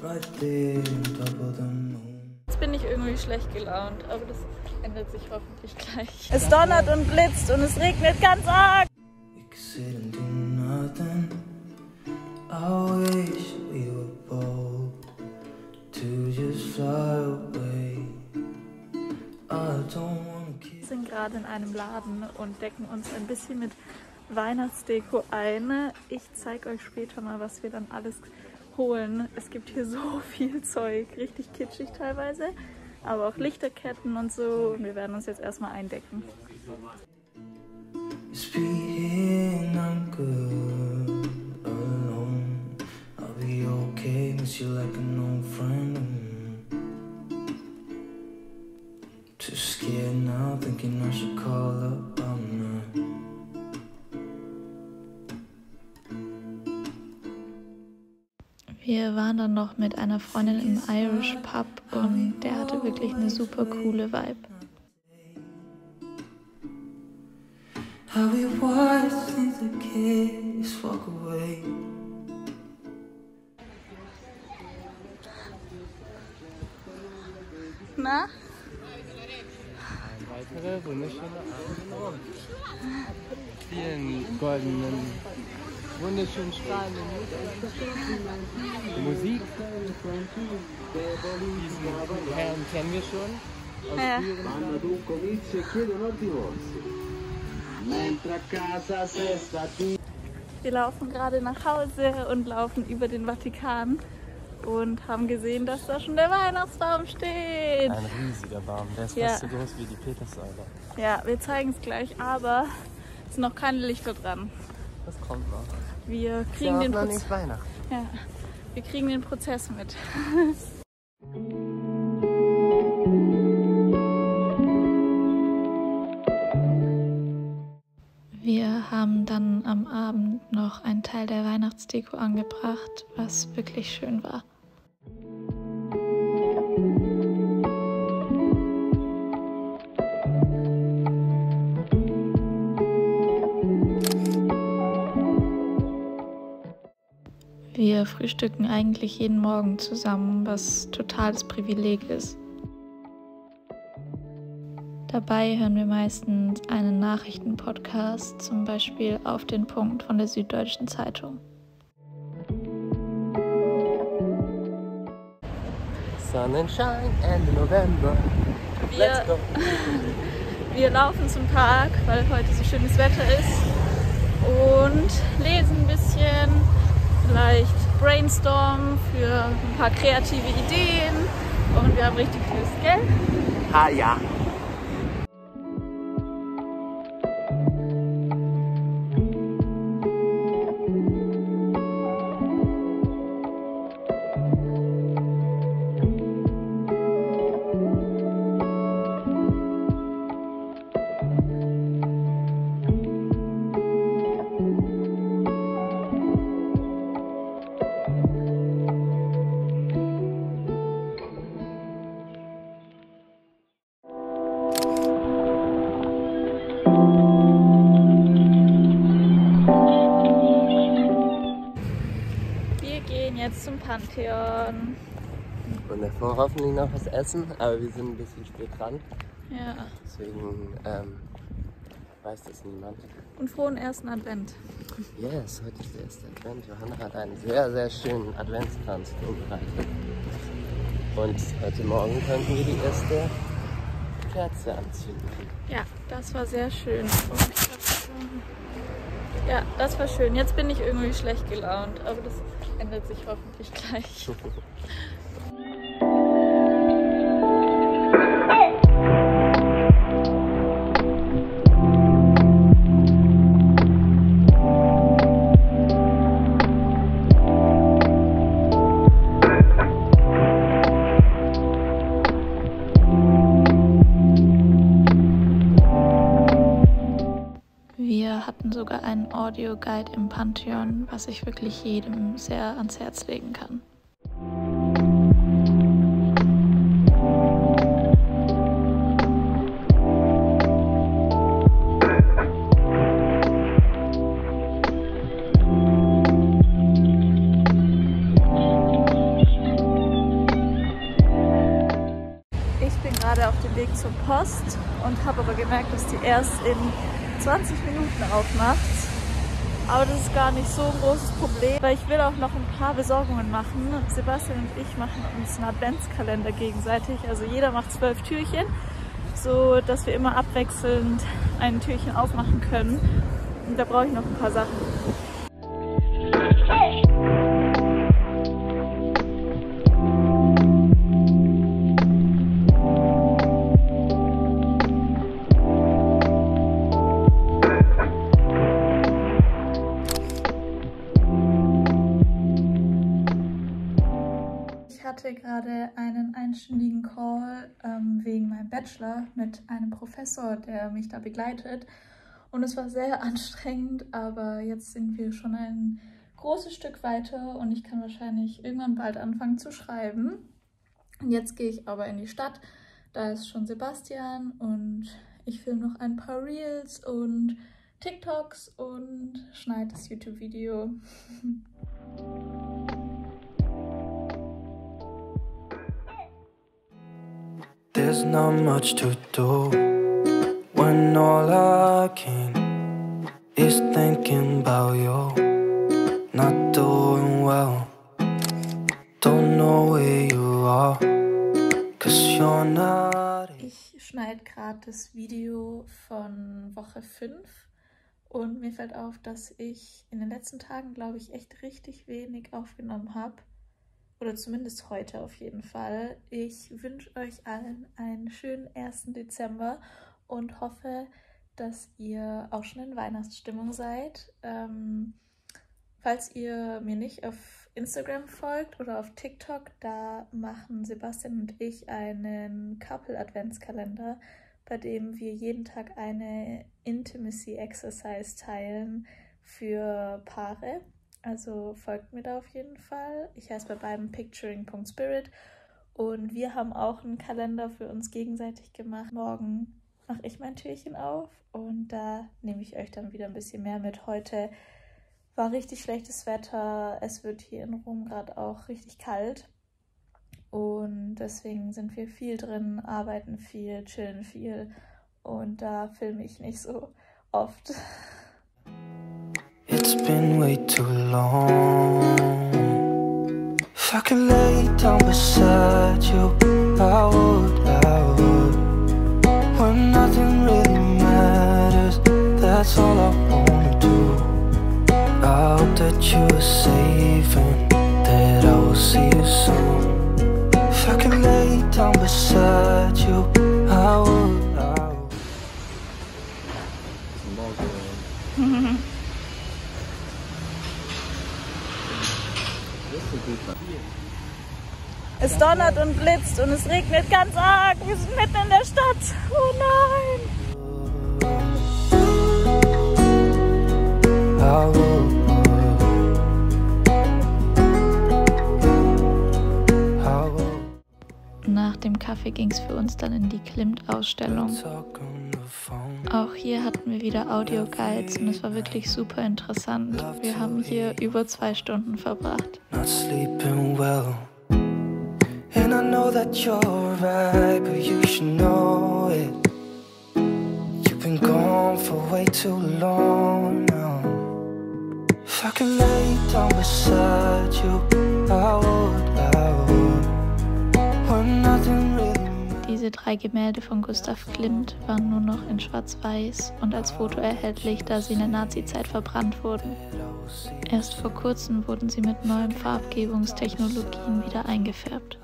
Jetzt bin ich irgendwie schlecht gelaunt, aber das ändert sich hoffentlich gleich. Es donnert und blitzt und es regnet ganz arg. Wir sind gerade in einem Laden und decken uns ein bisschen mit Weihnachtsdeko ein. Ich zeige euch später mal, was wir dann alles holen. Es gibt hier so viel Zeug, richtig kitschig teilweise, aber auch Lichterketten und so. Und wir werden uns jetzt erstmal eindecken. Wir waren dann noch mit einer Freundin im Irish Pub und der hatte wirklich eine super coole Vibe. Na? Ein weiterer wunderschöner Abend. Vielen goldenen, wunderschönen strahlenden Musik. Diesen Herrn kennen wir schon aus früheren. Wir laufen gerade nach Hause und laufen über den Vatikan und haben gesehen, dass da schon der Weihnachtsbaum steht. Ein riesiger Baum, der ist fast so groß wie die Peterssäule. Ja, wir zeigen es gleich, aber es sind noch keine Lichter dran. Das kommt noch. Wir kriegen den noch nicht Weihnachten. Ja, wir kriegen den Prozess mit. Wir haben dann am Abend noch einen Teil der Weihnachtsdeko angebracht, was wirklich schön war. Wir frühstücken eigentlich jeden Morgen zusammen, was totales Privileg ist. Dabei hören wir meistens einen Nachrichtenpodcast, zum Beispiel Auf den Punkt von der Süddeutschen Zeitung. Sonnenschein, Ende November. Let's go. Wir laufen zum Park, weil heute so schönes Wetter ist und lesen ein bisschen, vielleicht brainstormen für ein paar kreative Ideen und wir haben richtig Lust, gell? Ah ja. Jetzt zum Pantheon. Und davor hoffentlich noch was essen, aber wir sind ein bisschen spät dran. Ja. Deswegen weiß das niemand. Und frohen ersten Advent. Yes, heute ist der erste Advent. Johanna hat einen sehr, sehr schönen Adventskranz vorbereitet. Und heute Morgen könnten wir die erste Kerze anzünden. Ja, das war sehr schön. Ja, das war schön. Jetzt bin ich irgendwie schlecht gelaunt, aber das ändert sich hoffentlich gleich. Wir hatten sogar einen Audioguide im Pantheon, was ich wirklich jedem sehr ans Herz legen kann. dem Weg zur Post und habe aber gemerkt, dass die erst in 20 Minuten aufmacht. Aber das ist gar nicht so ein großes Problem, weil ich will auch noch ein paar Besorgungen machen. Sebastian und ich machen uns einen Adventskalender gegenseitig. Also jeder macht 12 Türchen, so dass wir immer abwechselnd ein Türchen aufmachen können. Und da brauche ich noch ein paar Sachen. Ich hatte gerade einen einstündigen Call wegen meinem Bachelor mit einem Professor, der mich da begleitet. Und es war sehr anstrengend, aber jetzt sind wir schon ein großes Stück weiter und ich kann wahrscheinlich irgendwann bald anfangen zu schreiben. Und jetzt gehe ich aber in die Stadt, da ist schon Sebastian und ich filme noch ein paar Reels und TikToks und schneide das YouTube-Video. There's not much to do when all I can is thinking about you. Not doing well, don't know where you are, 'cause you're not. Ich schneide gerade das Video von Woche 5 und mir fällt auf, dass ich in den letzten Tagen, glaube ich, echt richtig wenig aufgenommen habe. Oder zumindest heute auf jeden Fall. Ich wünsche euch allen einen schönen 1. Dezember und hoffe, dass ihr auch schon in Weihnachtsstimmung seid. Falls ihr mir nicht auf Instagram folgt oder auf TikTok, da machen Sebastian und ich einen Couple-Adventskalender, bei dem wir jeden Tag eine Intimacy-Exercise teilen für Paare. Also folgt mir da auf jeden Fall. Ich heiße bei beiden picturing.spirit und wir haben auch einen Kalender für uns gegenseitig gemacht. Morgen mache ich mein Türchen auf und da nehme ich euch dann wieder ein bisschen mehr mit. Heute war richtig schlechtes Wetter. Es wird hier in Rom gerade auch richtig kalt und deswegen sind wir viel drin, arbeiten viel, chillen viel und da filme ich nicht so oft. It's been way too long. If I could lay down beside you, I would. When nothing really matters, that's all I wanna do. I hope that you are safe and that I will see you soon. If I could lay down beside you, I would. Es donnert und blitzt und es regnet ganz arg. Wir sind mitten in der Stadt. Oh nein! Nach dem Kaffee ging es für uns dann in die Klimt-Ausstellung. Auch hier hatten wir wieder Audio-Guides und es war wirklich super interessant. Wir haben hier über 2 Stunden verbracht. And I know that you're right, but you should know it. You've been gone for way too long now. If I could lay down beside you, I would. When nothing really. Diese 3 Gemälde von Gustav Klimt waren nur noch in Schwarz-Weiß und als Foto erhältlich, da sie in der Nazi-Zeit verbrannt wurden. Erst vor kurzem wurden sie mit neuen Farbgebungstechnologien wieder eingefärbt.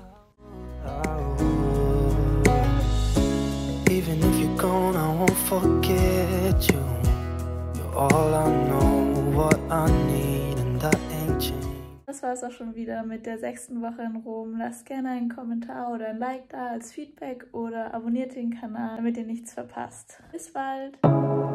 Even if you're gone, I won't forget you. You're all I know, what I need, and that ain't changed. Das war es auch schon wieder mit der 6. Woche in Rom. Lasst gerne einen Kommentar oder ein Like da als Feedback oder abonniert den Kanal, damit ihr nichts verpasst. Bis bald!